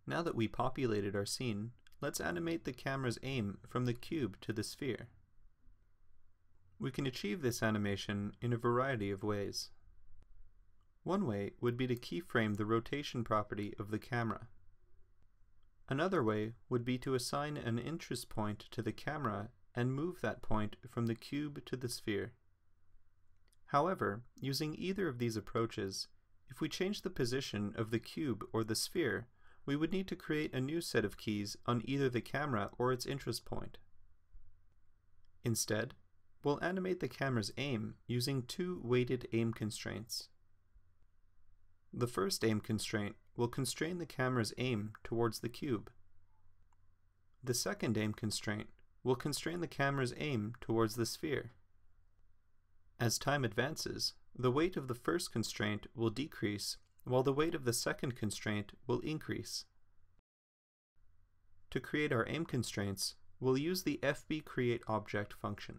Now that we populated our scene, let's animate the camera's aim from the cube to the sphere. We can achieve this animation in a variety of ways. One way would be to keyframe the rotation property of the camera. Another way would be to assign an interest point to the camera and move that point from the cube to the sphere. However, using either of these approaches, if we change the position of the cube or the sphere, we would need to create a new set of keys on either the camera or its interest point. Instead, we'll animate the camera's aim using two weighted aim constraints. The first aim constraint will constrain the camera's aim towards the cube. The second aim constraint will constrain the camera's aim towards the sphere. As time advances, the weight of the first constraint will decrease, while the weight of the second constraint will increase. To create our aim constraints, we'll use the fbCreateObject function.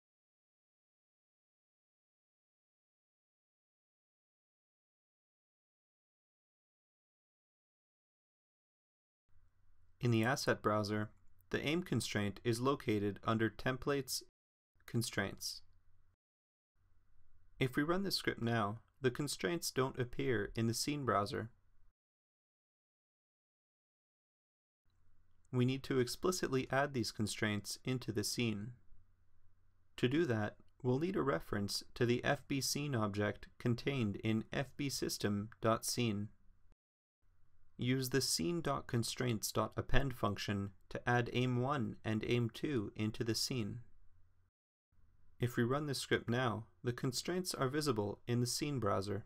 In the Asset browser, the aim constraint is located under Templates, Constraints. If we run the script now, the constraints don't appear in the Scene browser. We need to explicitly add these constraints into the scene. To do that, we'll need a reference to the FBScene object contained in fbSystem.scene. Use the scene.constraints.append function to add aim1 and aim2 into the scene. If we run the script now, the constraints are visible in the Scene browser.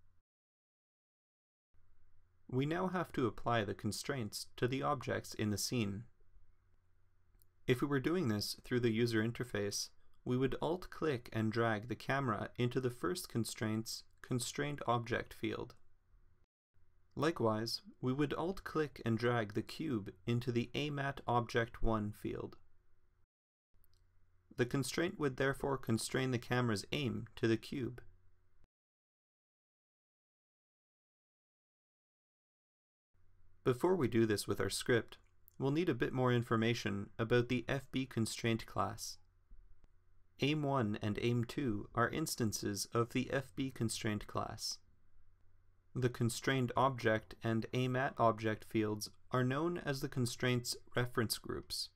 We now have to apply the constraints to the objects in the scene. If we were doing this through the user interface, we would Alt-click and drag the camera into the first constraint's Constrained Object field. Likewise, we would Alt-click and drag the cube into the AMAT Object 1 field. The constraint would therefore constrain the camera's aim to the cube. Before we do this with our script, we'll need a bit more information about the FBConstraint class. aim1 and aim2 are instances of the FBConstraint class. The constrained object and AMAT object fields are known as the constraint's reference groups.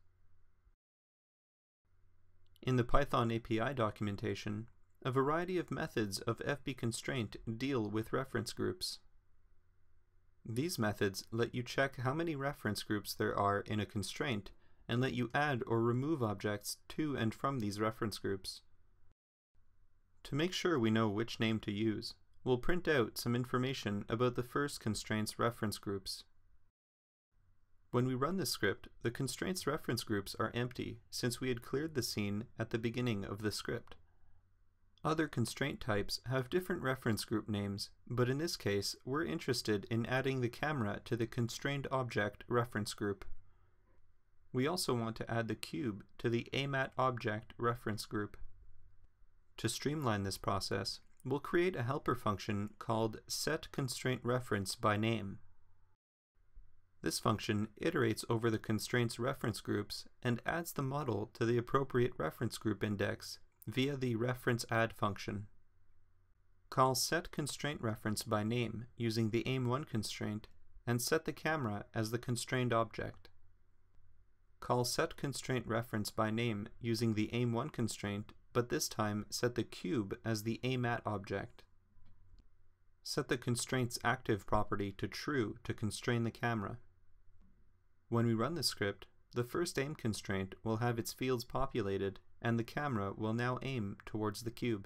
In the Python API documentation, a variety of methods of FBConstraint deal with reference groups. These methods let you check how many reference groups there are in a constraint and let you add or remove objects to and from these reference groups. To make sure we know which name to use, we'll print out some information about the first constraint's reference groups. When we run the script, the constraint's reference groups are empty since we had cleared the scene at the beginning of the script. Other constraint types have different reference group names, but in this case, we're interested in adding the camera to the constrained object reference group. We also want to add the cube to the AMAT object reference group. To streamline this process, we'll create a helper function called setConstraintReferenceByName. This function iterates over the constraint's reference groups and adds the model to the appropriate reference group index via the referenceAdd function. Call setConstraintReferenceByName using the aim1 constraint and set the camera as the constrained object. Call setConstraintReferenceByName using the aim1 constraint, but this time set the cube as the AMAT object. Set the constraint's active property to true to constrain the camera. When we run the script, the first aim constraint will have its fields populated and the camera will now aim towards the cube.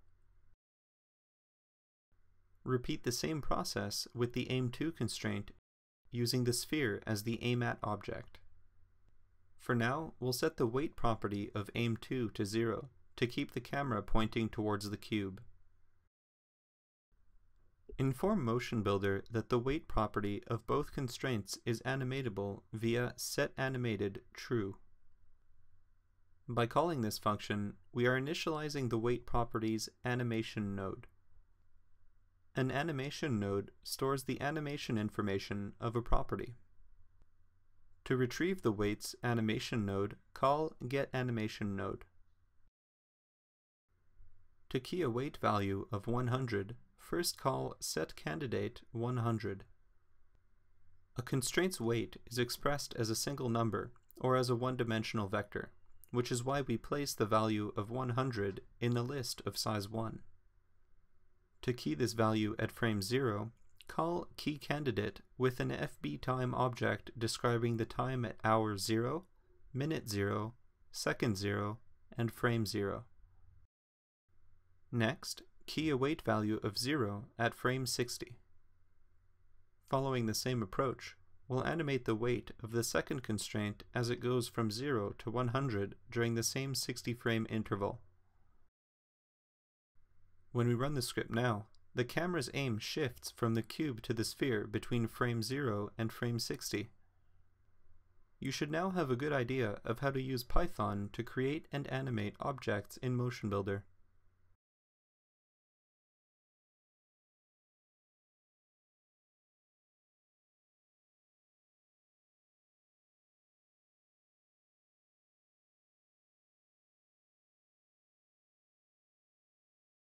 Repeat the same process with the aim2 constraint using the sphere as the AMAT object. For now, we'll set the weight property of aim2 to 0 to keep the camera pointing towards the cube. Inform MotionBuilder that the weight property of both constraints is animatable via setAnimatedTrue. By calling this function, we are initializing the weight property's animation node. An animation node stores the animation information of a property. To retrieve the weight's animation node, call getAnimationNode. To key a weight value of 100, first call setCandidate100. A constraint's weight is expressed as a single number or as a one-dimensional vector, which is why we place the value of 100 in the list of size 1. To key this value at frame 0, call keyCandidate with an FBTime object describing the time at hour 0, minute 0, second 0, and frame 0. Next, key a weight value of 0 at frame 60. Following the same approach, we'll animate the weight of the second constraint as it goes from 0 to 100 during the same 60-frame interval. When we run the script now, the camera's aim shifts from the cube to the sphere between frame 0 and frame 60. You should now have a good idea of how to use Python to create and animate objects in MotionBuilder.